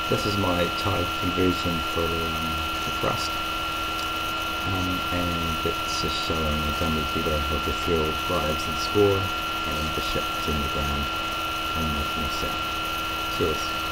This is my type conversion for thrust, and it's just showing a dummy header of the fuel bribes and score, and the ship in the ground and making a sound. Cheers.